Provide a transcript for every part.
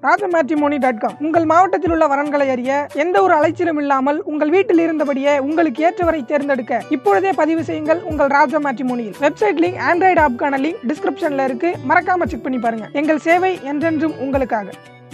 ராஜமேட்ரிமோனி.com உங்கள் மாவட்டத்தில் உள்ள வரன்களை அறிய எந்த ஒரு அலைச்சலும் இல்லாமல் உங்கள் வீட்டில் இருந்தபடியே உங்களுக்கு ஏற்றவரை தேர்ந்தெடுக்க இப்பொழுதே பதிவு செய்யுங்கள் உங்கள் ராஜமேட்ரிமோனியில். வெப்சைட் லிங்க், ஆண்ட்ராய்டு ஆப்கான லிங்க் டிஸ்கிரிப்ஷன்ல இருக்கு. மறக்காம செக் பண்ணி பாருங்க. எங்கள் சேவை என்றென்றும் உங்களுக்காக.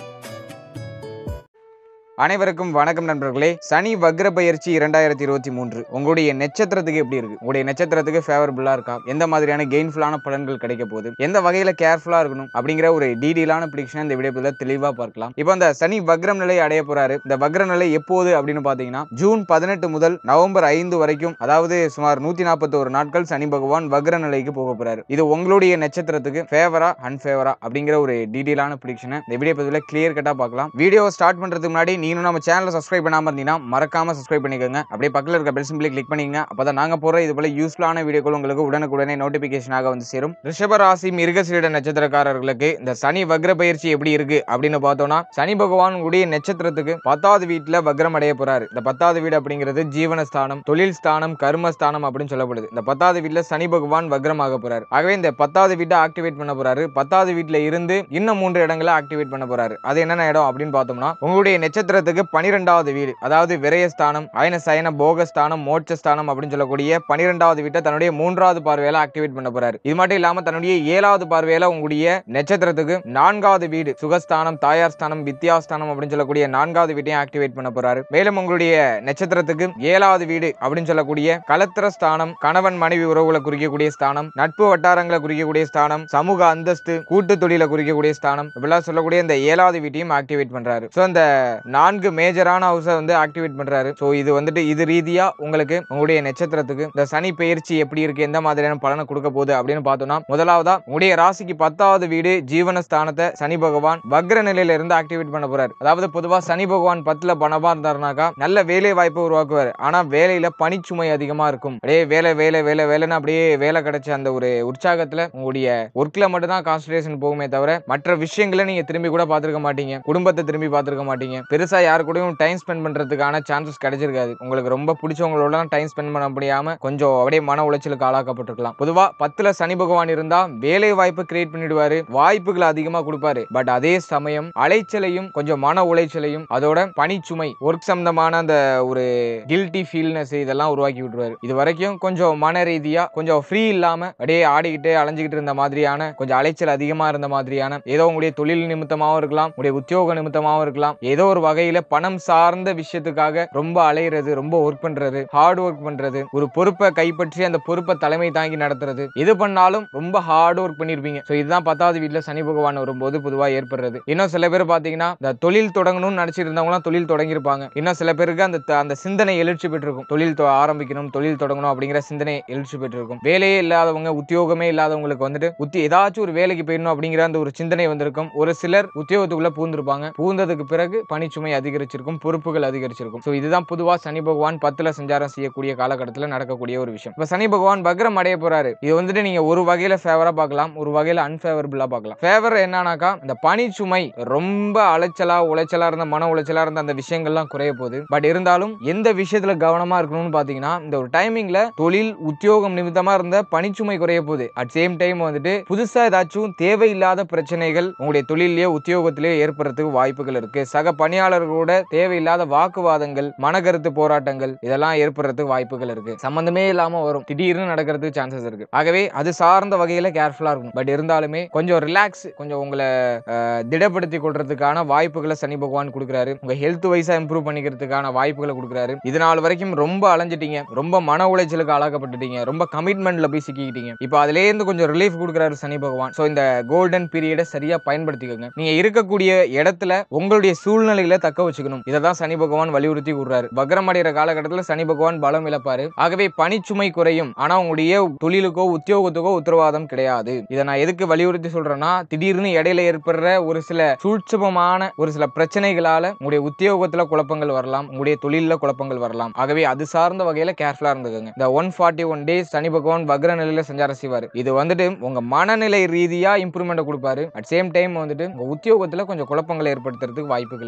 அனைவருக்கும் வணக்கம் நண்பர்களே. சனி வக்ர பயிற்சி 2023 உங்களுடைய நட்சத்திரத்துக்கு எப்படி இருக்கு? உங்களுடைய நட்சத்திரத்துக்கு ஃபேவரபிளா இருக்கா? எந்த மாதிரியான கெயின்ஃபுல்லான பலன்கள் கிடைக்க போகுது? எந்த வகையில கேர்ஃபுல்லா இருக்கணும் அப்படிங்கிற ஒரு டீடெயிலான ப்ரெடிக்ஷன் இந்த வீடியோல தெளிவா பார்க்கலாம். இப்போ அந்த சனி வக்ரம் நிலை அடைய போறாரு. இந்த வக்ர நிலை எப்போது அப்படின்னு பாத்தீங்கன்னா ஜூன் 18 முதல் நவம்பர் 5 வரைக்கும், அதாவது சுமார் 141 நாட்கள் சனி பகவான் வக்ர நிலைக்கு போக போறாரு. இது உங்களுடைய நட்சத்திரத்துக்கு ஃபேவரா அன்ஃபேவரா அப்படிங்கிற ஒரு டீடெயிலான ப்ரெடிக்ஷனை இந்த வீடியோ பதிவுல கிளியர் கட்டா பார்க்கலாம். வீடியோ ஸ்டார்ட் பண்றதுக்கு முன்னாடி நீங்க நம்ம சேனலை சப்ஸ்கிரைப் பண்ணாம இருந்தீங்கன்னா மறக்காம சப்ஸ்கிரைப் பண்ணிக்கோங்க. அப்படியே பக்கத்துல இருக்க பெல் சிம்பலை கிளிக் பண்ணிக்கங்க. அப்பதான் நாங்க போற இது போல யூஸ்ஃபுல்லான வீடியோக்கள் உங்களுக்கு உடனுக்குடனே நோட்டிபிகேஷனாக வந்து சேரும். ரிஷப ராசி மிருகசீரிட நட்சத்திரக்காரர்களுக்கு இந்த சனி வக்ர பயிற்சி எப்படி இருக்கு அப்படின்னு பார்த்தோம்னா, சனி பகவான் உடைய நட்சத்திரத்துக்கு 10வது வீட்டுல வக்ரம் அடைய போறாரு. இந்த 10வது வீடு அப்படிங்கிறது ஜீவனஸ்தானம், தொழில் ஸ்தானம், கர்மஸ்தானம் அப்படின்னு சொல்லப்படுது. இந்த 10வது வீட்டுல சனி பகவான் வக்ரம் ஆக போறாரு. ஆகவே இந்த 10வது வீட்டை ஆக்டிவேட் பண்ண போறாரு. 10வது வீட்டுல இருந்து இன்னும் 3 இடங்களை ஆக்டிவேட் பண்ண போறாரு. அது என்னென்ன இடம் அப்படின்னு பார்த்தோம்னா, உங்களுடைய நட்சத்திரத்துக்கு 12வது வீடு, அதாவது விரயஸ்தானம், அயன சயன போகஸ்தானம், மோட்சஸ்தானம் அப்படின்னு சொல்லக்கூடிய 12வது வீட்டை தன்னுடைய 3வது பார்வையில ஆக்டிவேட் பண்ண போறாரு. இது மட்டும் இல்லாம தன்னுடைய 7வது பார்வையில உங்களுடைய நட்சத்திரத்துக்கு 4வது வீடு சுகஸ்தானம், தாயார் ஸ்தானம், வித்யாஸ்தானம் அப்படின்னு சொல்லக்கூடிய 4வது வீட்டையும் ஆக்டிவேட் பண்ண போறாரு. மேலும் உங்களுடைய நட்சத்திரத்துக்கு 7வது வீடு அப்படின்னு சொல்லக்கூடிய கலத்திர ஸ்தானம், கணவன் மனைவி உறவுகளை குறிக்கக்கூடிய ஸ்தானம், நட்பு வட்டாரங்களை குறிக்கக்கூடிய ஸ்தானம், சமூக அந்தஸ்து, கூட்டு தொழிலை குறிக்கக்கூடிய ஸ்தானம், இப்படிலாம் சொல்லக்கூடிய இந்த 7வது வீட்டையும் ஆக்டிவேட் பண்றாரு. சோ இந்த 4 மேஜரான ஹவுஸை வந்து ஆக்டிவேட் பண்றாரு. சோ இது வந்துட்டு இது ரீதியா உங்களுக்கு உங்களுடைய நட்சத்திரத்துக்கு இந்த சனி பெயர்ச்சி எப்படி இருக்கு, எந்த மாதிரியான பலனை கொடுக்க போகுது அப்படின்னு பார்த்தோம்னா, முதலாவதா உங்களுடைய ராசிக்கு 10வது வீடு ஜீவனஸ்தானத்தை சனி பகவான் வக்ர நிலையில இருந்து ஆக்டிவேட் பண்ண போறாரு. அதாவது பொதுவா சனி பகவான் 10ல பணமா இருந்தாருனாக்கா நல்ல வேலை வாய்ப்பு உருவாக்குவார். ஆனா வேலையில பணிச்சுமை அதிகமா இருக்கும். அப்படியே வேலை வேலை வேலை வேலைன்னு அப்படியே வேலை கிடைச்ச அந்த ஒரு உற்சாகத்துல உங்களுடைய ஒர்க்ல மட்டும் தான் கான்சன்ட்ரேஷன் போகுமே தவிர மற்ற விஷயங்களை நீங்க திரும்பி கூட பார்த்திருக்க மாட்டீங்க. குடும்பத்தை திரும்பி பார்த்திருக்க மாட்டீங்க. பெருசா யாரு கூடயும் டைம் ஸ்பெண்ட் பண்றதுக்கான சான்சஸ் கிடைச்சிருக்காது. உங்களுக்கு ரொம்ப பிடிச்சவங்களோட டைம் ஸ்பெண்ட் பண்ண முடியாம கொஞ்சம் அப்படியே மன உளைச்சலுக்கு ஆளாக்கப்பட்டிருக்கலாம். பொதுவா 10ல சனி பகவான் இருந்தா வேலை வாய்ப்பு கிரியேட் பண்ணிடுவாரு, வாய்ப்புகளை அதிகமா கொடுப்பாரு. பட் அதே சமயம் அலைச்சலையும் கொஞ்சம் மன உளைச்சலையும் அதோட பணிச்சுமை, ஒர்க் சம்பந்தமான அந்த ஒரு கில்ட்டி ஃபீல்னஸ் இதெல்லாம் உருவாக்கி விட்டுருவாரு. இது வரைக்கும் கொஞ்சம் மன ரீதியா கொஞ்சம் ஃப்ரீ இல்லாம அப்படியே ஆடிக்கிட்டு அலைஞ்சிக்கிட்டு இருந்த மாதிரியான, கொஞ்சம் அலைச்சல் அதிகமா இருந்த மாதிரியான, ஏதோ உங்களுடைய தொழில் நிமித்தமாகவும் இருக்கலாம், உங்களுடைய உத்தியோக நிமித்தமாகவும் இருக்கலாம், ஏதோ ஒரு வகையில பணம் சார்ந்த விஷயத்துக்காக ரொம்ப அலையிறது, ரொம்ப ஒர்க் பண்றது, ஹார்ட் ஒர்க் பண்றது, ஒரு பொறுப்பை கைப்பற்றி அந்த பொறுப்பை தலைமை தாங்கி நடத்துறது, எது பண்ணாலும் ரொம்ப ஹார்ட் ஒர்க் பண்ணிருப்பீங்க. சோ இதுதான் 10வது வீட்டுல சனி பகவான் வரும்போது பொதுவா ஏற்படுறது. இன்னும் சில பேர் பாத்தீங்கன்னா இந்த தொழில் தொடங்கணும்னு நினைச்சிட்டு இருந்தவங்க தொழில் தொடங்கியிருப்பாங்க. இன்னும் சில பேருக்கு அந்த சிந்தனை எழுச்சி பெற்றிருக்கும். தொழில் ஆரம்பிக்கணும், தொழில் தொடங்கணும் அப்படிங்கிற சிந்தனை எழுச்சி பெற்றிருக்கும். வேலையே இல்லாதவங்க, உத்தியோகமே இல்லாதவங்களுக்கு வந்துட்டு ஏதாச்சும் ஒரு வேலைக்கு போயிடணும் அப்படிங்கிற அந்த ஒரு சிந்தனை வந்திருக்கும். ஒரு சிலர் உத்தியோகத்துக்குள்ள பூந்திருப்பாங்க. பூந்ததுக்கு பிறகு பணிச்சுமை அதிகரிச்சிருக்கும், பொறுப்புகள் அதிகரிச்சிருக்கும். சோ இதுதான் பொதுவா சனி பகவான் 10ல சஞ்சாரம் செய்யக்கூடிய காலகட்டத்தில் நடக்கக்கூடிய ஒரு விஷயம். இப்ப சனி பகவான் வக்ரம் அடைய போறாரு. இது வந்துட்டு நீங்க ஒரு வகையில ஃபேவரா பார்க்கலாம், ஒரு வகையில அன்ஃபேவரபிளா பார்க்கலாம். ஃபேவர் என்னன்னாக்கா, இந்த பணிச்சுமை ரொம்ப அலைச்சலா உளைச்சலா இருந்த, மன உளைச்சலா இருந்த அந்த விஷயங்கள்லாம் குறைய போகுது. பட் இருந்தாலும் எந்த விஷயத்துல கவனமா இருக்கணும்னு பாத்தீங்கன்னா, இந்த ஒரு டைமிங்ல தொழில் உத்தியோகம் நிமித்தமா இருந்த பணிச்சுமை குறைய போகுது. அட் சேம் டைம் வந்துட்டு புதுசா ஏதாச்சும் தேவையில்லாத பிரச்சனைகள் உங்களுடைய தொழிலையோ உத்தியோகத்திலேயோ ஏற்படுறதுக்கு வாய்ப்புகள் இருக்கு. சக பணியாளர்களோட தேவையில்லாத வாக்குவாதங்கள், மனக்கருத்து போராட்டங்கள் இதெல்லாம் ஏற்படுறதுக்கு வாய்ப்புகள் இருக்கு. சம்பந்தமே இல்லாம வரும், திடீர்னு நடக்கிறதுக்கு சான்சஸ் இருக்கு. ஆகவே அது சார்ந்த வகையில கேர்ஃபுல்லா இருக்கும். பட் இருந்தாலுமே கொஞ்சம் ரிலாக்ஸ், கொஞ்சம் உங்களை திடப்படுத்தி கொள்றதுக்கான வாய்ப்புகளை சனி பகவான் கொடுக்குறாரு. உங்க ஹெல்த் வைஸா இம்ப்ரூவ் பண்ணிக்கிறதுக்கான வாய்ப்புகளை கொடுக்குறாரு. இதனால் வரைக்கும் ரொம்ப அலைஞ்சிட்டீங்க, ரொம்ப மன உளைச்சலுக்கு ஆளாக்கப்பட்டுட்டீங்க, ரொம்ப கமிட்மெண்ட்ல போய் சிக்கிக்கிட்டீங்க. இப்போ அதுல இருந்து கொஞ்சம் ரிலீஃப் கொடுக்குறாரு சனி பகவான். சோ இந்த கோல்டன் பீரியடை சரியா பயன்படுத்திக்கோங்க. நீங்க இருக்கக்கூடிய இடத்துல உங்களுடைய சூழ்நிலையில தக்க வச்சுக்கணும். இததான் சனி பகவான் வலியுறுத்தி கூறுறாரு. வக்ரம் அடைகிற காலகட்டத்தில் சனி பகவான் பலம் இழப்பாரு. ஆகவே பணிச்சுமை குறையும். ஆனா உங்களுடைய தொழிலுக்கோ உத்தியோகத்துக்கோ உத்தரவாதம் கிடையாது. இதை நான் எதுக்கு வலியுறுத்தி சொல்றேன்னா, திடீர்னு இடையில ஏற்படுற ஒரு சில சூட்சமமான ஒரு சில பிரச்சனைகளால உங்களுடைய உத்தியோகத்துல குழப்பங்கள் வரலாம், உங்களுடைய தொழில குழப்பங்கள் வரலாம். ஆகவே அது சார்ந்த வகையில கேர்ஃபுல்லா இருந்துக்கோங்க. இந்த 141 டேஸ் சனி பகவான் வக்ர நிலையில சஞ்சாரம் செய்வாரு. இது வந்துட்டு உங்க மனநிலை ரீதியா இம்ப்ரூவ்மெண்ட் கொடுப்பாரு. அட் சேம் டைம் வந்துட்டு உங்க உத்தியோகத்துல கொஞ்சம் குழப்பங்களை ஏற்படுத்துறதுக்கு வாய்ப்புகள் இருக்கு. இது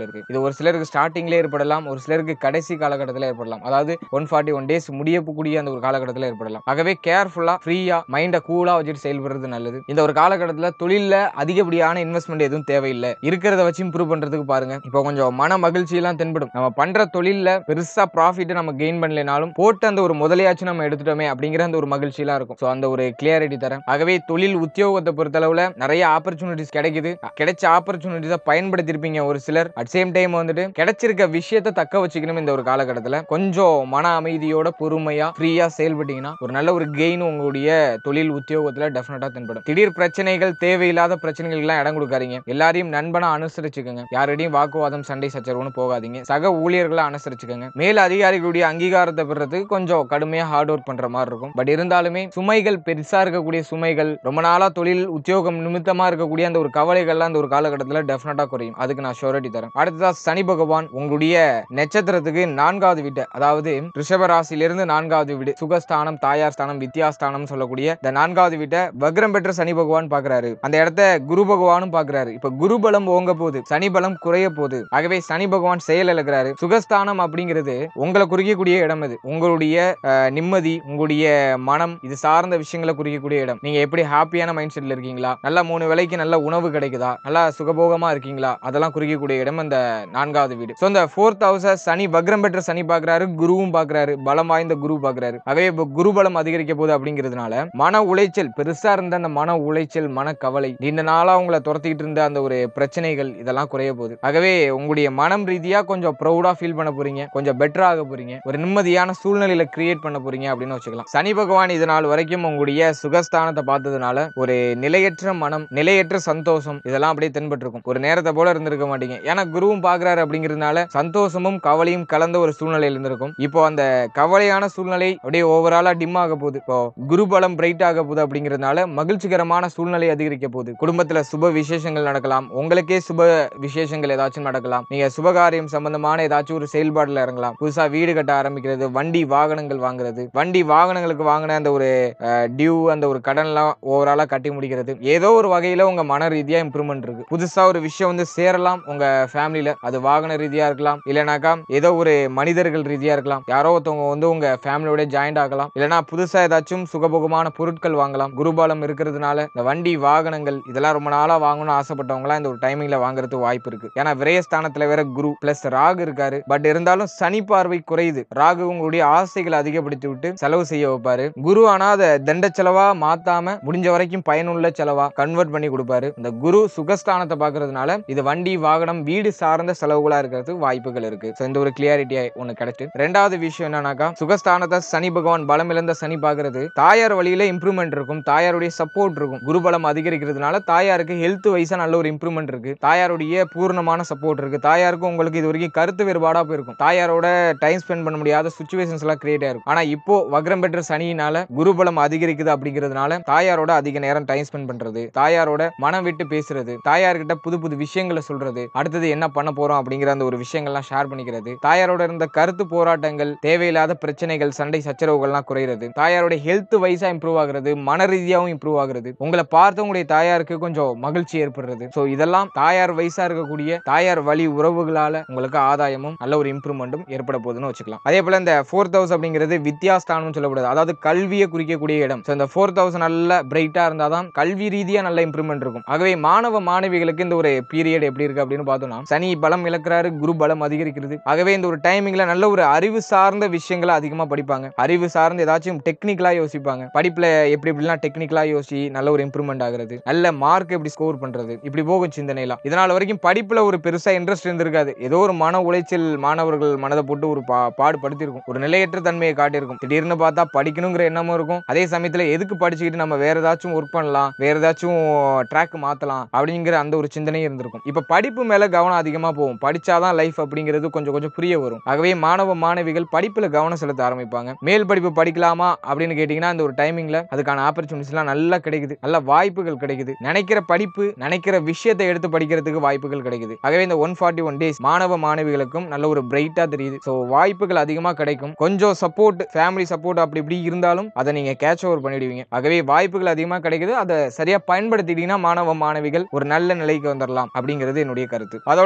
ஒரு சிலருக்கு ஸ்டார்டிங்ல ஏற்படலாம், ஒரு சிலருக்கு கடைசி காலகட்டத்தில் ஏற்படலாம். அதாவது 141 டேஸ் முடியக்கூடிய அந்த ஒரு காலகட்டத்தில் ஏற்படலாம். ஆகவே கேர்ஃபுல்லா ஃப்ரீயா மைண்ட கூலா வச்சுட்டு செயல்படுறது நல்லது. இந்த ஒரு காலகட்டத்தில் தொழில்ல அதிகப்படியான இன்வெஸ்ட்மெண்ட் எதுவும் தேவையில்லை. இருக்கிறத வச்சு இம்ப்ரூவ் பண்றதுக்கு பாருங்க. இப்போ கொஞ்சம் மன மகிழ்ச்சி எல்லாம் தென்படும். நம்ம பண்ற தொழில்ல பெருசா ப்ராஃபிட் நம்ம கெயின் பண்ணலனாலும் போட்டு அந்த ஒரு முதலையாச்சும் நம்ம எடுத்துட்டோமே அப்படிங்கிற அந்த ஒரு மகிழ்ச்சி எல்லாம் இருக்கும். சோ அந்த ஒரு கிளியாரிட்டி தரேன். ஆகவே தொழில் உத்தியோகத்தை பொறுத்தளவுல நிறைய ஆப்பர்ச்சுனிட்டிஸ் கிடைக்குது. கிடைச்ச ஆப்பர்ச்சுனிட்டிஸை பயன்படுத்திருப்பீங்க ஒரு சிலர். அட் சேம் டைம் வந்துட்டு கிடைச்சிருக்க விஷயத்தை தக்க வச்சுக்கணும். இந்த ஒரு காலகட்டத்தில் கொஞ்சம் மன அமைதியோட பொறுமையா ஃப்ரீயா செயல்பட்டீங்கன்னா ஒரு நல்ல ஒரு கெயின் உங்களுடைய தொழில் உத்தியோகத்துல டெஃபினட்டா தென்படும். திடீர் பிரச்சனைகள், தேவையில்லாத பிரச்சனைகள் எல்லாம் இடம் கொடுக்காதீங்க. எல்லாரையும் நண்பனா அனுசரிச்சுக்கோங்க. யாரிடையும் வாக்குவாதம், சண்டை சச்சரவுன்னு போகாதீங்க. சக ஊழியர்களை அனுசரிச்சுக்கோங்க. மேல் அதிகாரிகளுடைய அங்கீகாரத்தை பெறறதுக்கு கொஞ்சம் கடுமையா ஹார்ட் ஒர்க் பண்ற மாதிரி இருக்கும். பட் இருந்தாலுமே சுமைகள், பெருசா இருக்கக்கூடிய சுமைகள், ரொம்ப நாளா தொழில் உத்தியோகம் நிமித்தமா இருக்கக்கூடிய அந்த ஒரு கவலைகள்லாம் அந்த ஒரு காலகட்டத்தில் டெஃபினட்டா குறையும். அதுக்கு நான் ஷூரிட்டி தரேன். அடுத்ததா சனி பகவான் உங்களுடைய நட்சத்திரத்துக்கு 4வது வீடு, அதாவது ரிஷப ராசியிலிருந்து 4வது வீடு, சுகஸ்தானம், தாயார் ஸ்தானம், வித்யாஸ்தானம் சொல்லக்கூடிய இந்த 4வது வீட்டை வக்ரம் பெற்ற சனி பகவான் பாக்குறாரு. அந்த இடத்த குரு பகவானும் பாக்குறாரு. இப்ப குரு பலம் ஓங்க போகுது, சனி பலம் குறைய போகுது. ஆகவே சனி பகவான் செயல் இழக்கிறாரு. சுகஸ்தானம் அப்படிங்கிறது உங்களை குறிக்கக்கூடிய இடம். இது உங்களுடைய நிம்மதி, உங்களுடைய மனம், இது சார்ந்த விஷயங்களை குறிக்கக்கூடிய இடம். நீங்க எப்படி ஹாப்பியான மைண்ட் செட்ல இருக்கீங்களா, நல்லா 3 வேளைக்கு நல்ல உணவு கிடைக்குதா, நல்லா சுகபோகமா இருக்கீங்களா, அதெல்லாம் குறிக்கக்கூடிய இடம் அந்த 4வது வீடு. சோ இந்த 4th ஹவுஸ் சனி வக்ரம் பெற்ற சனி பாக்குறாரு, குருவும் பாக்குறாரு, பலம் வாய்ந்த குரு பாக்குறாரு. ஆகவே இப்ப குரு பலம் அதிகரிக்க போகுது அப்படிங்கிறதுனால மன உளைச்சல், பெருசா இருந்த அந்த மன உளைச்சல், மன கவலை, நீண்ட நாளா உங்களை துரத்திட்டு இருந்த அந்த ஒரு பிரச்சனைகள், இதெல்லாம் குறைய போகுது. ஆகவே உங்களுடைய மனம் ரீதியா கொஞ்சம் ப்ரௌடா ஃபீல் பண்ண போறீங்க, கொஞ்சம் பெட்டரா ஆக போறீங்க, ஒரு நிம்மதியான சூழ்நிலையில கிரியேட் பண்ண போறீங்க அப்படின்னு வச்சுக்கலாம். சனி பகவான் இது நாள் வரைக்கும் உங்களுடைய சுகஸ்தானத்தை பார்த்ததுனால ஒரு நிலையற்ற மனம், நிலையற்ற சந்தோஷம், இதெல்லாம் அப்படியே தென்பட்டிருக்கும். ஒரு நேரத்தை போல இருந்திருக்க மாட்டீங்க. ஏன்னா குருவும் பாக்குறாரு அப்படிங்கிறதுனால சந்தோஷமும் கவலையும் கலந்த ஒரு சூழ்நிலையில் இருந்திருக்கும். இப்போ அந்த கவலையான சூழ்நிலை அப்படியே ஓவராலா டிம் ஆக போகுது. இப்போ குரு பலம் பிரைட் ஆக போகுது அப்படிங்கிறதுனால மகிழ்ச்சிகரமான சூழ்நிலை அதிகரிக்க போகுது. குடும்பத்துல சுப விசேஷங்கள் நடக்கலாம். உங்களுக்கே சுப விசேஷங்கள் ஏதாச்சும் நடக்கலாம். நீங்க சுபகாரியம் சம்பந்தமான ஏதாச்சும் ஒரு செயல்பாடுல இறங்கலாம். புதுசா வீடு கட்ட ஆரம்பிக்கிறது, வண்டி வாகனங்கள் வாங்குறது, வண்டி வாகனங்களுக்கு வாங்கின அந்த ஒரு டியூ, அந்த ஒரு கடன்லாம் ஓவராலா கட்டி முடிக்கிறது, ஏதோ ஒரு வகையில உங்க மன ரீதியா இம்ப்ரூவ்மெண்ட் இருக்கு. புதுசா ஒரு விஷயம் வந்து சேரலாம் உங்க ஃபேமிலியில. அது வாகன ரீதியா இருக்கலாம், இல்லனாக்கா ஏதோ ஒரு மனிதர்கள் ரீதியா இருக்கலாம். யாரோ ஒருத்தவங்க வந்து உங்க ஃபேமிலியோட ஜாயிண்ட் ஆகலாம், இல்லனா புதுசா ஏதாச்சும் சுகபோகமான பொருட்கள் வாங்கலாம். குருபாலம் இருக்கிறதுனால இந்த வண்டி வாகனங்கள் இதெல்லாம் ரொம்ப நாளா வாங்கணும்னு ஆசைப்பட்டவங்களாம் இந்த ஒரு டைமிங்ல வாங்குறதுக்கு வாய்ப்பு இருக்கு. ஏன்னா விரயஸ்தானத்துல வேற குரு பிளஸ் ராகு இருக்காரு. பட் இருந்தாலும் சனி பார்வை குறையுது. ராகு உங்களுடைய ஆசைகளை அதிகப்படுத்தி விட்டு செலவு செய்ய வைப்பாரு. குரு ஆனா அதை தண்ட செலவா மாத்தாம முடிஞ்ச வரைக்கும் பயனுள்ள செலவா கன்வெர்ட் பண்ணி கொடுப்பாரு. இந்த குரு சுகஸ்தானத்தை பாக்குறதுனால இது வண்டி வாகனம் வீடு சார்ந்த செலவுகளா இருக்கிறதுக்கு வாய்ப்புகள் இருக்கு. இந்த ஒரு கிளியாரிட்டி ஒண்ணு கிடைச்சு. ரெண்டாவது விஷயம் என்னன்னாக்கா, சுகஸ்தானத்தை சனி பகவான் பலம் இழந்த சனி பாக்குறது தாயார் வழியில இம்ப்ரூவ்மெண்ட் இருக்கும், தாயாருடைய சப்போர்ட் இருக்கும். குரு பலம் அதிகரிக்கிறதுனால தாயாருக்கு ஹெல்த் வைஸா நல்ல ஒரு இம்ப்ரூவ்மெண்ட் இருக்கு, தாயாருடைய பூர்ணமான சப்போர்ட் இருக்கு. தாயாருக்கு உங்களுக்கு இது வரைக்கும் கருத்து வேறுபாடா போயிருக்கும், தாயாரோட டைம் ஸ்பெண்ட் பண்ண முடியாத சிச்சுவேஷன்ஸ் எல்லாம் கிரியேட் ஆயிருக்கும். ஆனா இப்போ வக்ரம் பெற்ற சனியினால குருபலம் அதிகரிக்குது அப்படிங்கிறதுனால தாயாரோட அதிக நேரம் டைம் ஸ்பெண்ட் பண்றது, தாயாரோட மனம் விட்டு பேசுறது, தாயார்கிட்ட புது புது விஷயங்களை சொல்றது, அடுத்தது என்ன பண்ண போறோம் அப்படிங்கிற அந்த ஒரு விஷயங்கள்லாம் ஷேர் பண்ணிக்கிறது, தாயாரோட இருந்த கருத்து போராட்டங்கள், தேவையில்லாத பிரச்சனைகள், சண்டை சச்சரவுகள்லாம் குறையிறது, தாயாரோட ஹெல்த் வைஸா இம்ப்ரூவ் ஆகுறது, மன ரீதியாகவும் இம்ப்ரூவ் ஆகுறது, உங்களை பார்த்து உங்களுடைய தாயாருக்கு கொஞ்சம் மகிழ்ச்சி ஏற்படுறது. சோ இதெல்லாம் தாயார் வைஸா இருக்கக்கூடிய தாயார் வழி உறவுகளால உங்களுக்கு ஆதாயமும் நல்ல ஒரு இம்ப்ரூவ்மெண்ட்டும் ஏற்பட போகுதுன்னு வச்சுக்கலாம். அதே போல இந்த 4th ஹவுஸ் அப்படிங்கிறது வித்யாஸ்தானம் சொல்லப்படுது, அதாவது கல்வியை குறிக்கக்கூடிய இடம். இந்த 4th ஹவுஸ் நல்ல பிரைட்டா இருந்தாதான் கல்வி ரீதியா நல்ல இம்ப்ரூவ்மெண்ட் இருக்கும். ஆகவே மாணவ மாணவிகளுக்கு இந்த ஒரு பீரியட் எப்படி இருக்கு அப்படின்னு பார்த்தோம்னா, சனி பலம் இழக்கிறாரு, குரு பலம் அதிகரிக்கிறது. ஆகவே இந்த ஒரு டைமிங்ல நல்ல ஒரு அறிவு சார்ந்த விஷயங்களை அதிகமா படிப்பாங்க. அறிவு சார்ந்து ஏதாச்சும் டெக்னிக்கலா யோசிப்பாங்க. படிப்புல எப்படி எப்படிலாம் டெக்னிக்கலா யோசி நல்ல ஒரு இம்ப்ரூவ்மெண்ட் ஆகுறது, நல்ல மார்க் எப்படி ஸ்கோர் பண்றது, இப்படி போகும் சிந்தனைலாம். இதனால வரைக்கும் படிப்புல ஒரு பெருசா இன்ட்ரெஸ்ட் இருந்திருக்காது. ஏதோ ஒரு மன உளைச்சல் மாணவர்கள் மனதை போட்டு ஒரு பாடுபடுத்திருக்கும், ஒரு நிலையற்ற தன்மையை காட்டியிருக்கும். திடீர்னு பார்த்தா படிக்கணுங்கிற எண்ணமும் இருக்கும், அதே சமயத்துல எதுக்கு படிச்சுக்கிட்டு நம்ம வேற ஏதாச்சும் ஒர்க் பண்ணலாம், வேற ஏதாச்சும் ட்ராக் மாத்தலாம் அப்படிங்கிற அந்த ஒரு சிந்தனையும் இருந்திருக்கும். இப்ப படிப்பு மேல கவனம் அதிகமா போகும். படிச்சாதான் லைஃப் அப்படிங்கிறது கொஞ்சம் கொஞ்சம் புரிய வரும். ஆகவே மாணவ மாணவிகள் படிப்புல கவனம் செலுத்த ஆரம்பிப்பாங்க. மேல் படிப்பு படிக்கலாமா அப்படின்னு கேட்டீங்கன்னா இந்த ஒரு டைமிங்ல அதுக்கான ஆப்பர்ச்சுனிட்டிஸ் எல்லாம் நல்லா கிடைக்குது, நல்ல வாய்ப்புகள் கிடைக்குது. நினைக்கிற படிப்பு, நினைக்கிற விஷயத்தை எடுத்து படிக்கிறதுக்கு வாய்ப்புகள் கிடைக்குது. ஆகவே இந்த 141 டேஸ் மாணவ மாணவிகளுக்கும் நல்ல ஒரு பிரைட்டா தெரியுது. சோ வாய்ப்புகள் அதிகமா கிடைக்கும். கொஞ்சம் சப்போர்ட், ஃபேமிலி சப்போர்ட் அப்படி இப்படி இருந்தாலும் அதை நீங்க கேட்ச் ஓவர் பண்ணிடுவீங்க. ஆகவே வாய்ப்புகள் அதிகமா கிடைக்குது. அதை சரியா பயன்படுத்திட்டீங்கன்னா மாணவ மாணவிகள் ஒரு நல்ல நிலைக்கு வந்துடலாம் அப்படிங்கிறது என்னுடைய கருத்து. அதோட இந்த 4th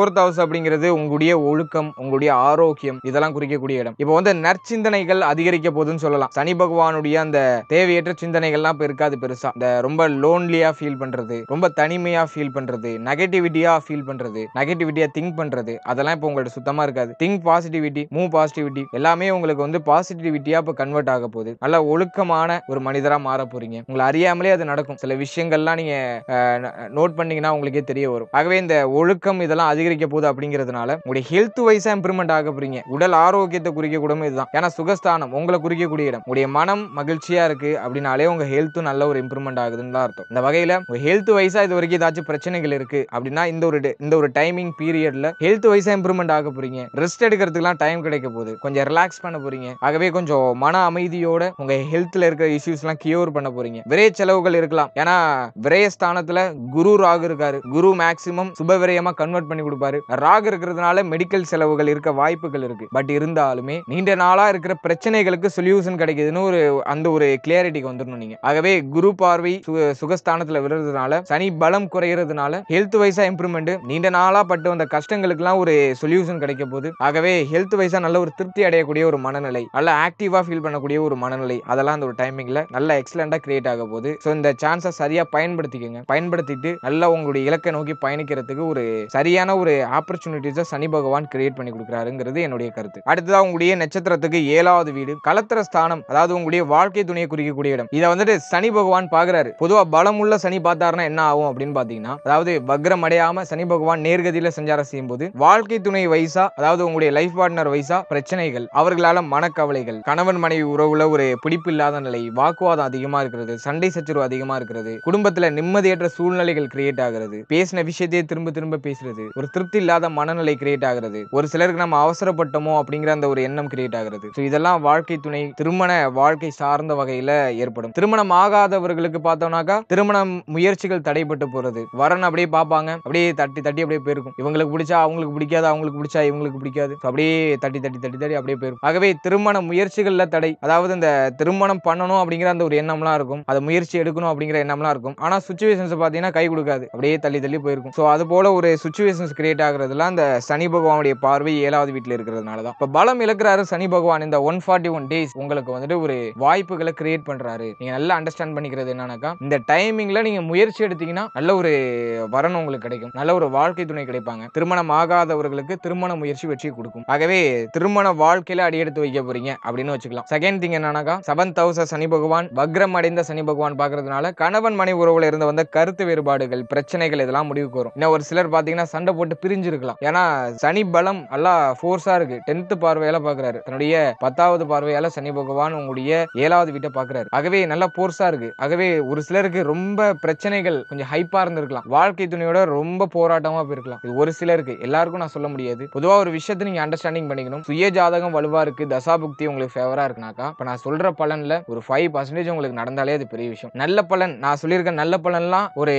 4th house அப்படிங்கிறது உங்களுடைய ஒழுக்கம், உங்களுடைய ஆரோக்கியம் இதெல்லாம் குறிக்கக்கூடிய இடம். இப்போ வந்து நற்சிந்தனைகள் அதிகரிக்க போகுதுன்னு சொல்லலாம். சனி பகவானுடைய அந்த தேவையற்ற சிந்தனைகள்லாம் இப்ப இருக்காது பெருசா. இந்த ரொம்ப லோன்லியா ஃபீல் பண்றது, ரொம்ப தனிமையா ஃபீல் பண்றது, நெகட்டிவிட்டியா ஃபீல் பண்றது, நெகட்டிவிட்டியா திங்க் பண்றது அதெல்லாம் இப்போ உங்களுக்கு சுத்தமா இருக்காது. திங்க் பாசிட்டிவிட்டி, மூவ் பாசிட்டிவிட்டி எல்லாமே உங்களுக்கு வந்து பாசிட்டிவிட்டியா இப்ப கன்வெர்ட் ஆக போகுது. நல்ல ஒழுக்கமான ஒரு மனிதரா மாற போறீங்க. உங்களை அறியாமலே அது நடக்கும். சில விஷயங்கள்லாம் நீங்க நோட் பண்ணீங்கன்னா உங்களுக்கே தெரிய வரும். ஆகவே இந்த ஒழுக்கம் இதெல்லாம் அதிகரிக்க போகுது அப்படிங்கிறதுனால உங்களுடைய ஹெல்த் வைஸா இம்ப்ரூவ்மெண்ட் ஆக போறீங்க. உடல் ஆரோக்கியத்தை குறிக்க கூட இதுதான். ஏன்னா சுகஸ்தானம் உங்களை குறிக்கக்கூடிய இடம். உங்களுடைய மனம் மகிழ்ச்சியா இருக்கு அப்படின்னாலே உங்க ஹெல்த்தும் நல்ல ஒரு இம்ப்ரூவ்மெண்ட் ஆகுதுன்னு தான் அர்த்தம். இந்த வகையில உங்க ஹெல்த் வைஸா இது வரைக்கும் ஏதாச்சும் பிரச்சனைகள் இருக்கு அப்படின்னா இந்த ஒரு டைமிங் பீரியட்ல ஹெல்த் வைஸா இம்ப்ரூவ்மெண்ட் ஆக போறீங்க. ரெஸ்ட் எடுக்கிறதுக்குலாம் டைம் கிடைக்க போகுது. கொஞ்சம் ரிலாக்ஸ் பண்ண போறீங்க. ஆகவே கொஞ்சம் மன அமைதியோட உங்க ஹெல்த்ல இருக்கிற இஷ்யூஸ் எல்லாம் கியூர் பண்ண போறீங்க. விரைய செலவுகள் இருக்கலாம். ஏன்னா விரயஸ்தானத்துல குரு ராகு இருக்காரு. குரு மேக்சிமம் சுப விரயமா கன்வெர்ட் பண்ணி கொடுப்பாரு. ராகு இருக்கிறதுனால மெடிக்கல் செலவுகள் இருக்க வாய்ப்புகள் இருக்கு. பட் இருந்தாலுமே நீண்ட நாளா இருக்கிற பிரச்சனைகளுக்கு சொல்யூஷன் கிடைக்குதுன்னு அந்த ஒரு கிளியாரிட்டிக்கு வந்துடணும் நீங்க. ஆகவே குரு பார்வை சுகஸ்தானத்துல விழுறதுனால சனி பலம் குறையிறதுனால ஹெல்த் வைஸா இம்ப்ரூவ்மெண்ட், நீண்ட நாளா பட்டு வந்த கஷ்டங்களுக்குலாம் ஒரு சொல்யூஷன் கிடைக்க போகுது. ஆகவே ஹெல்த் வைஸா நல்ல ஒரு திருப்தி அடையக்கூடிய ஒரு மனநிலை, நல்ல ஆக்டிவா ஃபீல் பண்ணக்கூடிய ஒரு மனநிலை அதெல்லாம் அந்த ஒரு டைமிங்ல நல்ல எக்ஸலண்டா கிரியேட் ஆக போகுது. சோ இந்த சான்ஸை சரியா பயன்படுத்திக்கங்க. பயன்படுத்திட்டு நல்லா உங்களுடைய இலக்கை நோக்கி பயணிக்கிறதுக்கு ஒரு சரியான ஒரு ஆப்பர்ச்சுனிட்டிஸை சனி பகவான் கிரியேட் பண்ணி கொடுக்குறாருங்கிறது என்னுடைய கருத்து. அடுத்ததா உங்களுடைய நட்சத்திரத்துக்கு 7வது வீடு கலத்திர ஸ்தானம், அதாவது உங்களுடைய வாழ்க்கை துணையை குறிக்கக்கூடிய இடம். இதை வந்துட்டு சனி பகவான் பாக்குறாரு. பொதுவா பலமுள்ள சனி பார்த்தாருன்னா என்ன ஆகும் அப்படின்னு பாத்தீங்கன்னா, அதாவது வக்ரம் அடையாம சனி பகவான் நேர்கதியில சஞ்சாரம் செய்யும் போது வாழ்க்கை துணை வைஸா, அதாவது உங்களுடைய லைஃப் பார்ட்னர் வைஸா பிரச்சனைகள், அவர்களால மனக்கவலைகள், கணவன் மனைவி உறவுல ஒரு பிடிப்பு இல்லாத நிலை, வாக்குவாதம் அதிகமா இருக்கிறது, சண்டை சச்சரவு அதிகமா இருக்கிறது, குடும்பத்துல நிம்மதியற்ற சூழ்நிலைகள் கிரியேட் ஆகிறது, பேசின விஷயத்தையே திரும்ப திரும்ப பேசுறது, ஒரு திருப்தி இல்லாத மனநிலை கிரியேட் ஆகிறது, ஒரு சிலருக்கு நம்ம அவசரப்பட்டோமோ அப்படிங்கிற அந்த ஒரு எண்ணம் கிரியேட் ஆகிறது. இதெல்லாம் வாழ்க்கை துணை திருமண வாழ்க்கை சார்ந்த வகையில ஏற்படும். திருமணம் ஆகாதவர்களுக்கு பார்த்தோம்னாக்கா திருமணம் முயற்சிகள் தடைபட்டு போறது, வரன் அப்படியே பார்ப்பாங்க, அப்படியே தட்டி தட்டி அப்படியே போயிருக்கும். இவங்களுக்கு பிடிச்சா அவங்களுக்கு பிடிக்காது, அவங்களுக்கு பிடிச்சா இவங்களுக்கு பிடிக்காது, அப்படியே தட்டி தட்டி தட்டி தட்டி அப்படியே போயிருக்கும். ஆகவே திருமண முயற்சிகள்ல தடை, அதாவது இந்த திருமணம் பண்ணணும் அப்படிங்கிற அந்த ஒரு எண்ணம்லாம் இருக்கும், அதை முயற்சி எடுக்கணும் அப்படிங்கிற எண்ணம்லாம் இருக்கும். ஆனா சுச்சுவேஷன்ஸ் பாத்தீங்கன்னா கை கொடுக்காது, அப்படியே தள்ளி தள்ளி போயிருக்கும். சோ அது போல ஒரு சுச்சுவேஷன்ஸ் கிரியேட் ஆகுறதுல அந்த சனி பகவானுடைய பார்வை 7வது வீட்டுல இருக்கிறதுனால தான். இப்ப பலம் இழக்கிறாரு சனி பகவான். இந்த 141 டேஸ் உங்களுக்கு வந்துட்டு ஒரு வாய்ப்புகளை கிரியேட் பண்றாரு. நீங்க நல்லா அண்டர்ஸ்டாண்ட் பண்ணிக்கிறது என்னன்னாக்கா, இந்த டைமிங்ல நீங்க முயற்சி எடுத்தீங்கன்னா நல்ல ஒரு வரன் உங்களுக்கு கிடைக்கும், நல்ல ஒரு வாழ்க்கை துணை கிடைப்பாங்க. திருமணம் ஆகாதவர்களுக்கு திருமண முயற்சி வெற்றி கொடுக்கும். ஆகவே திருமண வாழ்க்கையில அடியெடுத்து வைக்க போறீங்க அப்படின்னு வச்சுக்கலாம். செகண்ட் திங் என்னன்னாக்கா, 7th house சனி பகவான் வக்ரம் அடைந்த சனி பகவான் பாக்குறதுனால கணவன் மனைவி உறவுல இருந்து வந்த கருத்து வேறுபாடுகள், பிரச்சனைகள் இதெல்லாம் முடிவுக்கு வரும். இன்னும் ஒரு சிலர் பாத்தீங்கன்னா சண்டை போட்டு பிரிஞ்சு இருக்கலாம். ஏன்னா சனி பலம் நல்லா ஃபோர்ஸா இருக்கு. 10th பார்வையால பாக்குறாரு, தன்னுடைய 10வது பார்வையால சனி பகவான் உங்களுடைய 7வது வீட்டை பாக்குறாரு. ஆகவே நல்லா ஃபோர்ஸா இருக்கு. ஆகவே ஒரு சிலருக்கு ரொம்ப பிரச்சனைகள் கொஞ்சம் ஹைப்பா இருந்திருக்கலாம், வாழ்க்கை துணையோட ரொம்ப போராட்டமா போயிருக்கலாம். இது ஒரு சிலருக்கு, எல்லாருக்கும் நான் சொல்ல முடியாது. பொதுவா ஒரு விஷயத்தை நீங்க அண்டர்ஸ்டாண்டிங் பண்ணிக்கணும். சுய ஜாதகம் வலுவா இருக்கு, தசாபுக்தி உங்களுக்கு ஃபேவரா இருக்குனாக்கா, இப்ப நான் சொல்ற பலன்ல ஒரு 5% உங்களுக்கு நடந்தாலே அது பெரிய விஷயம். நல்ல பலன் நான் சொல்லியிருக்க நல்ல பலன்லாம் ஒரு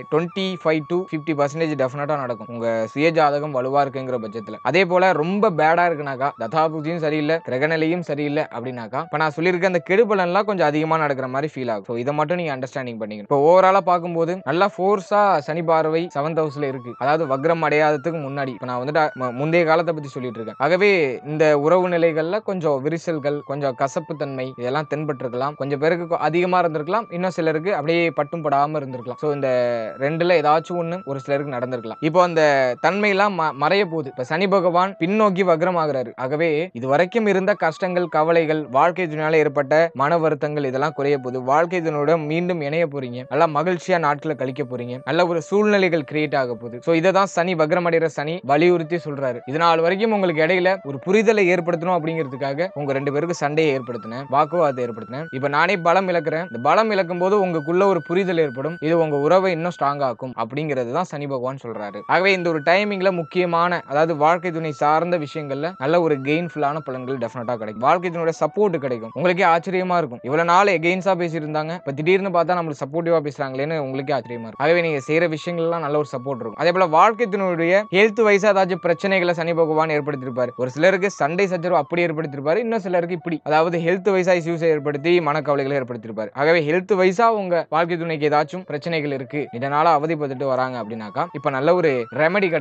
25 to 50% டெஃபினட்டா நடக்கும் உங்க சுய ஜாதகம் வலுவா இருக்குங்கிற பட்சத்துல. அதே போல ரொம்ப பேடா இருக்குனாக்கா, தசாபுக்தியும் சரியில்லை, கிரகநிலையும் சரியில்லை அப்படின்னாக்கா, இப்ப நான் சொல்லியிருக்க அந்த கெடு பலன்லாம் கொஞ்சம் அதிகமா நடக்கிற மாதிரி ஃபீல் ஆகும். இதை மட்டும் நீங்க அண்டர்ஸ்டாண்டிங் பண்ணிக்கணும். இப்போ ஓவராலா பார்க்கும்போது நல்லா ஃபோர்ஸா சனி பார்வை 7th ஹவுஸ்ல இருக்கு, அதாவது வக்ரம் அடையாததுக்கு முன்னாடி. இப்ப நான் வந்துட்டு முந்தைய காலத்தை பத்தி சொல்லிட்டு இருக்கேன். ஆகவே இந்த உறவு நிலைகள்ல கொஞ்சம் விரிசல்கள், கொஞ்சம் கசப்பு தன்மை இதெல்லாம் தென்பட்டிருக்கலாம். கொஞ்சம் பேருக்கு அதிகமா இருந்திருக்கலாம், இன்னும் சிலருக்கு அப்படியே பட்டும் படாம இருந்திருக்கலாம். சோ இந்த ரெண்டுல ஏதாச்சும் ஒண்ணு ஒரு சிலருக்கு நடந்திருக்கலாம். இப்போ அந்த தன்மை எல்லாம் மறைய போகுது. இப்ப சனி பகவான் பின்னோக்கி வக்ரம் ஆகிறாரு. ஆகவே இது வரைக்கும் இருந்த கஷ்டங்கள், கவலைகள், வாழ்க்கை துணையால ஏற்பட்ட மன வருத்தங்கள் இதெல்லாம் குறைய போகுது. வாழ்க்கை துணையோட மீண்டும் இணைய போறீங்க, நல்லா மகிழ்ச்சியா நாட்களை கழிக்க போறீங்க, நல்ல ஒரு சூழ்நிலைகள் கிரியேட் ஆக போகுது. சோ இததான் சனி வக்ரம் அடைகிற சனி வலியுறுத்தி சொல்றாரு. இதனால் வரைக்கும் உங்களுக்கு இடையில ஒரு புரிதலை ஏற்படுத்தணும் அப்படிங்கிறதுக்காக உங்க 2 பேருக்கு சண்டையை ஏற்படுத்தினேன், வாக்குவாதத்தை ஏற்படுத்தினேன். இப்ப நானே பலம் இழக்கிறேன். இந்த பலம் இழக்கும் போது உங்களுக்குள்ள ஒரு புரிதல் ஏற்படும், இது உங்க உறவை இன்னும் ஸ்ட்ராங் ஆக்கும் அப்படிங்கிறது தான் சனி பகவான் சொல்றாரு. ஆகவே இந்த ஒரு டைமிங்ல முக்கியமான, அதாவது வாழ்க்கை துணை சார்ந்த விஷயங்கள்ல நல்ல ஒரு கெயின்ஃபுல்லான பலன்கள் டெஃபினட்டா கிடைக்கும். வாழ்க்கை துணையோட சப்போர்ட் கிடைக்கும். உங்களுக்கே ஆச்சரியமா இருக்கும், இவ்வளவு நாள் எகெயின்ஸா பேசியிருந்தாங்க, இப்ப திடீர்னு பார்த்தா நம்மளுக்கு சப்போர்ட்டிவா பேசுறாங்களேன்னு உங்களுக்கே ஆச்சரியமா இருக்கும். ஆகவே நீங்க செய்யற விஷயங்கள் எல்லாம் நல்ல ஒரு சப்போர்ட் இருக்கும். அதே போல வாழ்க்கை துணையுடைய ஹெல்த் வைஸா ஏதாச்சும் பிரச்சனைகளை சனி பகவான் ஏற்படுத்தியிருப்பாரு. ஒரு சிலருக்கு சண்டை சச்சரவு அப்படி ஏற்படுத்தியிருப்பாரு, இன்னும் சிலருக்கு இப்படி, அதாவது ஹெல்த் வைஸா இஷ்யூஸ் ஏற்படுத்தி மனக்கவலைகளை ஏற்படுத்தியிருப்பாரு. ஆகவே ஹெல்த் வைஸா உங்க வாழ்க்கை துணைக்கு ஏதாச்சும் பிரச்சனைகள் இருக்கு, இதனால அவதிப்பட்டு வராங்க அப்படின்னாக்கா, இப்ப நல்ல ஒரு ரெமெடி கிடைக்கும்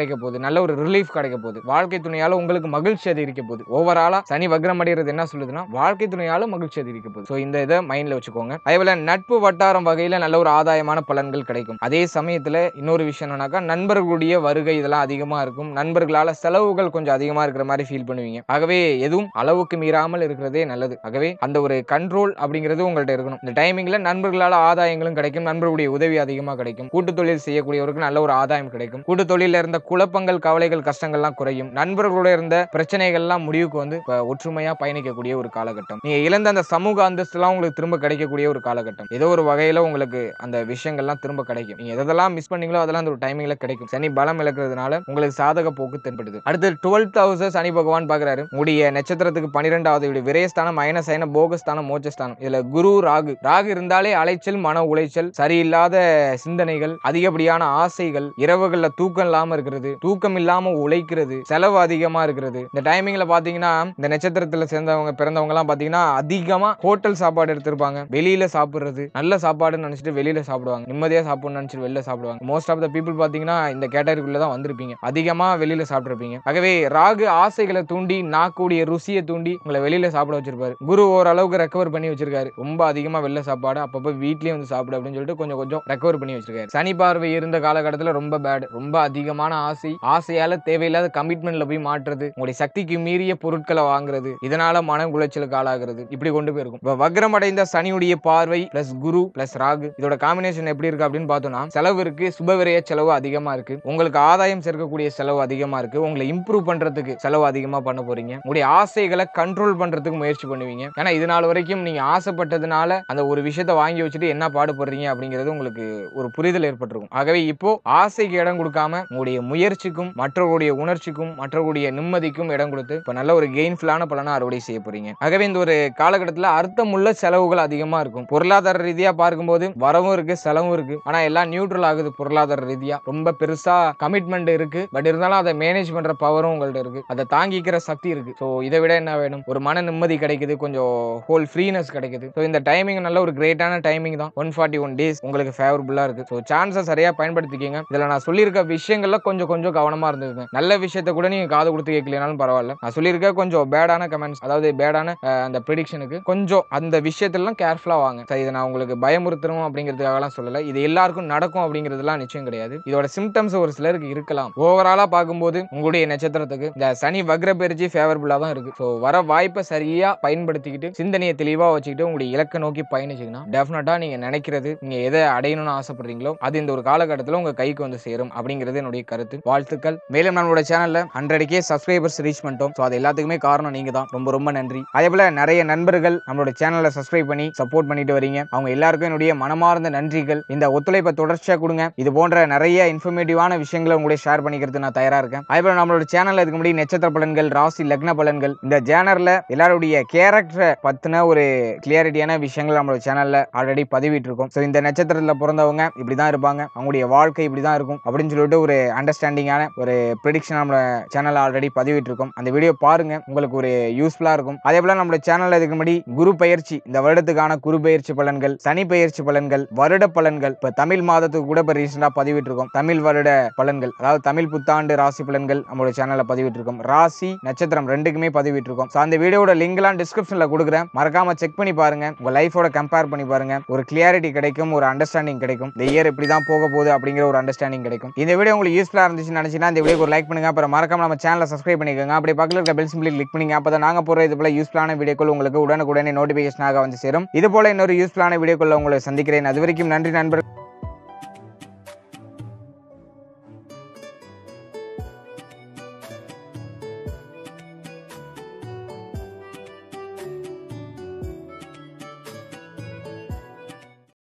கிடைக்க போகுது, நல்ல ஒரு ரிலீஃப் கிடைக்க போகுது. வாழ்க்கை துணையால உங்களுக்கு மகிழ்ச்சி அதிகரிக்க போகுது. ஓவராலா சனி வக்ரம் அடைகிறது என்ன சொல்லுதுன்னா வாழ்க்கை துணையால மகிழ்ச்சி அதிகரிக்க போகுது. சோ இந்த இதை மைண்ட்ல வச்சுக்கோங்க. அதேபோல நட்பு வட்டாரம் வகையில நல்ல ஒரு ஆதாயமான பலன்கள் கிடைக்கும். அதே சமயத்துல இன்னொரு விஷயம் என்னன்னாக்கா நண்பர்களுடைய வருகை இதெல்லாம் அதிகமா இருக்கும். நண்பர்களால செலவுகள் கொஞ்சம் அதிகமா இருக்கிற மாதிரி ஃபீல் பண்ணுவீங்க. ஆகவே எதுவும் அளவுக்கு மீறாமல் இருக்கிறதே நல்லது. ஆகவே அந்த ஒரு கண்ட்ரோல் அப்படிங்கிறது உங்கள்ட்ட இருக்கணும். இந்த டைமிங்ல நண்பர்களால ஆதாயங்களும் கிடைக்கும், நண்பர்களுடைய உதவி அதிகமா கிடைக்கும். கூட்டு தொழில் செய்யக்கூடியவருக்கு நல்ல ஒரு ஆதாயம் கிடைக்கும். கூட்டு தொழில இருந்த குழப்பங்கள், கவலைகள், கஷ்டங்கள்லாம் குறையும். நண்பர்களோட இருந்த பிரச்சனைகள் எல்லாம் முடிவுக்கு வந்து ஒற்றுமையா பயணிக்கக்கூடிய ஒரு காலகட்டம். நீங்க இழந்த அந்த சமூக அந்தஸ்துலாம் உங்களுக்கு திரும்ப கிடைக்கக்கூடிய ஒரு காலகட்டம். ஏதோ ஒரு வகையில உங்களுக்கு அந்த விஷயங்கள்லாம் திரும்ப கிடைக்கும். நீங்க எதெல்லாம் மிஸ் பண்ணீங்களோ அதெல்லாம் அந்த ஒரு டைமிங்ல கிடைக்கும். சனி பலம் இழக்கிறதுனால உங்களுக்கு சாதக போக்கு தென்படுது. அடுத்து 12th ஹவுஸ் சனி பகவான் பாக்குறாரு. உங்களுடைய நட்சத்திரத்துக்கு 12வது வீடு விரயஸ்தானம், அயனசயன, போகஸ்தானம், மோட்சஸ்தானம். இதுல குரு ராகு இருந்தாலே அலைச்சல், மன உளைச்சல், சரியில்லாத சிந்தனைகள், அதிகப்படியான ஆசைகள், இரவுகள்ல தூக்கம் இல்லாம இருக்கிறது, தூக்கம் இல்லாம உழைக்கிறது, செலவு அதிகமா இருக்கிறது. இந்த டைமிங்ல பாத்தீங்கன்னா இந்த நட்சத்திரத்துல சேர்ந்தவங்க பிறந்தவங்க எல்லாம் பாத்தீங்கன்னா அதிகமா ஹோட்டல் சாப்பாடு எடுத்திருப்பாங்க. வெளியில சாப்பிடுறது, நல்ல சாப்பாடுன்னு நினைச்சிட்டு வெளியில சாப்பிடுவாங்க. நிம்மதியா சாப்பிடணும்னு நினைச்சிட்டு வெளியில சாப்பிடுவாங்க. மோஸ்ட் ஆஃப் த பீப்புள் பாத்தீங்கன்னா இந்த கேட்டகரிக்குள்ள தான் வந்திருப்பீங்க. அதிகமா வெளியில சாப்பிட்டிருப்பீங்க. ஆகவே ராகு ஆசைகளை தூண்டி, நாக்கூடிய ருசியை தூண்டி உங்களை வெளியில சாப்பிட வச்சிருப்பாரு. குரு ஓரளவுக்கு ரெக்கவர் பண்ணி வச்சிருக்காரு. ரொம்ப அதிகமா வெளில சாப்பாடு அப்பப்போ வீட்லயே வந்து சாப்பிடு அப்படின்னு சொல்லிட்டு கொஞ்சம் ரெக்கவர் பண்ணி வச்சிருக்காரு. சனி பார்வை இருந்த காலகட்டத்துல ரொம்ப பேட், ரொம்ப அதிகமான ஆசையால தேவையில்லாத கமிட்மெண்ட்ல போய் மாற்றுறது, உங்களுடைய சக்திக்கு மீறிய பொருட்களை வாங்குறது, இதனால மன உளைச்சலுக்கு ஆளாகிறது, இப்படி கொண்டு போயிருக்கும். வக்ரம் அடைந்த சனியுடைய பார்வை பிளஸ் குரு பிளஸ் ராகு இதோட காம்பினேஷன் எப்படி இருக்கு அப்படின்னு பார்த்தோம்னா செலவு இருக்கு, சுபவிரய செலவு அதிகமா இருக்கு, உங்களுக்கு ஆதாயம் சேர்க்கக்கூடிய செலவு அதிகமா இருக்கு, உங்களை இம்ப்ரூவ் பண்றதுக்கு செலவு அதிகமா பண்ண போறீங்க, உங்களுடைய ஆசைகளை கண்ட்ரோல் பண்றதுக்கு முயற்சி பண்ணுவீங்க. ஏன்னா இது நாள் வரைக்கும் நீங்க ஆசைப்பட்டதுனால அந்த ஒரு விஷயத்தை வாங்கி வச்சுட்டு என்ன பாடுபடுறீங்க அப்படிங்கிறது உங்களுக்கு ஒரு புரிதல் ஏற்பட்டிருக்கும். ஆகவே இப்போ ஆசைக்கு இடம் கொடுக்காம உங்களுடைய முயற்சிக்கும், மற்றவருடைய உணர்ச்சிக்கும், மற்றவருடைய நிம்மதிக்கும் இடம் கொடுத்து இப்ப நல்ல ஒரு கெயின்ஃபுல்லான பலனை அறுவடை செய்ய போறீங்க. ஆகவே இந்த ஒரு காலகட்டத்தில் அர்த்தமுள்ள செலவுகள் அதிகமா இருக்கும். பொருளாதார ரீதியா பார்க்கும்போது வரவும் இருக்கு, செலவும் இருக்கு. ஆனா எல்லாம் நியூட்ரல் ஆகுது. பொருளாதார ரீதியா ரொம்ப பெருசா கமிட்மெண்ட் இருக்கு, பட் இருந்தாலும் அதை மேனேஜ் பண்ற பவரும் உங்கள்ட்ட இருக்கு, அதை தாங்கிக்கிற சக்தி இருக்கு. ஸோ இதை விட என்ன வேணும்? ஒரு மன நிம்மதி கிடைக்குது, கொஞ்சம் ஹோல் ஃப்ரீனஸ் கிடைக்குது. ஸோ இந்த டைமிங் நல்ல ஒரு கிரேட்டான டைமிங் தான். 141 days உங்களுக்கு ஃபேவரபிளா இருக்கு. ஸோ சான்ஸை சரியா பயன்படுத்திக்கங்க. இதுல நான் சொல்லியிருக்க விஷயங்கள்ல கொஞ்சம் கவனமா இருந்தது. நல்ல விஷயத்தை கூட நீங்க காது கொடுத்து கேட்கலனாலும் பரவாயில்ல. நான் சொல்லியிருக்க கொஞ்சம் பேடான கமெண்ட்ஸ், அதாவது பேடான அந்த ப்ரெடிக்ஷனுக்கு கொஞ்சம் அந்த விஷயத்தெல்லாம் கேர்ஃபுல்லா வாங்க. சரி, இதை நான் உங்களுக்கு பயமுறுத்தணும் அப்படிங்கிறதுக்காகலாம் சொல்லல. இது எல்லாருக்கும் நடக்கும் அப்படிங்கிறதுலாம் நிச்சயம் கிடையாது. இதோட சிம்டம்ஸ் ஒரு சிலருக்கு இருக்கலாம். ஓவராலா பார்க்கும்போது உங்களுடைய நட்சத்திரத்துக்கு இந்த சனி வக்ர பெயர்ச்சி ஃபேவரபிளா தான் இருக்கு. ஸோ வர வாய்ப்பை சரியா பயன்படுத்திக்கிட்டு சிந்தனையை தெளிவா வச்சுக்கிட்டு உங்களுடைய இலக்கை நோக்கி பயணிச்சீங்கன்னா டெஃபினட்டா நீங்க நினைக்கிறது, நீங்க எதை அடையணும்னு ஆசைப்படுறீங்களோ அது இந்த ஒரு காலகட்டத்தில் உங்க கைக்கு வந்து சேரும் அப்படிங்கிறது என்னுடைய கருத்து. வாழ்த்துக்கள். மேலும் நம்மளோட சேனல்ல 100K சப்ஸ்கிரைபர்ஸ் ரீச் பண்ணிட்டோம். ஸோ அது எல்லாத்துக்குமே காரணம் நீங்க தான். ரொம்ப நன்றி. அதே போல நிறைய நண்பர்கள் நம்மளோட சேனலை சப்ஸ்கிரைப் பண்ணி சப்போர்ட் பண்ணிட்டு வரீங்க. அவங்க எல்லாருக்கும் என்னுடைய மனமார்ந்த நன்றிகள். இந்த ஒத்துழைப்பை தொடர்ச்சியா கொடுங்க. இது போன்ற நிறைய இன்ஃபர்மேட்டிவான விஷயங்களை உங்களுடைய ஷேர் பண்ணிக்கிறது நான் தயாரா இருக்கேன். அதே போல நம்மளோட சேனல்ல இதுக்கு முன்னாடி நட்சத்திர பலன்கள், ராசி லக்ன பலன்கள், இந்த ஜேனர்ல எல்லாருடைய கேரக்டரை பத்தின ஒரு கிளியாரிட்டியான விஷயங்கள் நம்மளோட சேனல்ல ஆல்ரெடி பதிவிட்டு இருக்கோம். ஸோ இந்த நட்சத்திரத்தில் பிறந்தவங்க இப்படிதான் இருப்பாங்க, அவங்களுடைய வாழ்க்கை இப்படிதான் இருக்கும் அப்படின்னு சொல்லிட்டு ஒரு அண்டர்ஸ்டாண்டிங்கான ஒரு ப்ரெடிக்ஷன் நம்ம சேனல்ல ஆல்ரெடி பதிவிட்டு இருக்கோம். அந்த வீடியோ பாருங்க, உங்களுக்கு ஒரு யூஸ்ஃபுல்லா இருக்கும். அதே போல நம்மளோட சேனல்ல இதுக்கு முன்னாடி குரு பயிற்சி, இந்த வருடத்துக்கான குரு பயிற்சி பலன்கள், சனி பயிற்சி பலன்கள், வருட பலன்கள், இப்ப தமிழ் மாதத்துக்கு கூட இப்ப ரீசெண்டா பதிவிட்டு இருக்கோம். தமிழ் வருட பலன்கள், அதாவது தமிழ் புத்தாண்டு ராசி பலன்கள் நம்மளோட சேனல்ல பதிவிட்டு இருக்கோம். ராசி நட்சத்திரம் ரெண்டுக்குமே பதிவிட்டு இருக்கோம். அந்த வீடியோட லிங்க் எல்லாம் டிஸ்கிரிப்ஷன்ல கொடுக்குறேன். மறக்காம செக் பண்ணி பாருங்க. உங்க லைஃபோட கம்பேர் பண்ணி பாருங்க. ஒரு கிளியாரிட்டி கிடைக்கும், ஒரு அண்டர்ஸ்டாண்டிங் கிடைக்கும். இந்த இயர் இப்படிதான் போக போகுது அப்படிங்கிற ஒரு அண்டர்ஸ்டாண்டிங் கிடைக்கும். இந்த வீடியோ உங்களுக்கு யூஸ்ஃபுல்லா இருந்துச்சுன்னு நினைச்சீங்கன்னா இந்த வீடியோக்கு ஒரு லைக் பண்ணுங்க. அப்புறம் மறக்காம நம்ம சேனலை சப்ஸ்கிரைப் பண்ணிக்கோங்க. அப்படி பக்கத்துல இருக்க பெல் சிம்பிளை கிளிக் பண்ணுங்க. அப்பதான் நாங்க போற இது போல யூஸ்ஃபுல்லான வீடியோக்கள் உங்களுக்கு உடனுக்குடனே நோட்டிபிகேஷனாக வந்து சேரும். இது போல இன்னொரு யூஸ்ஃபுல்லான வீடியோக்குள்ள உங்களை சந்திக்கிறேன். அது வரைக்கும் நன்றி நண்பர்கள்.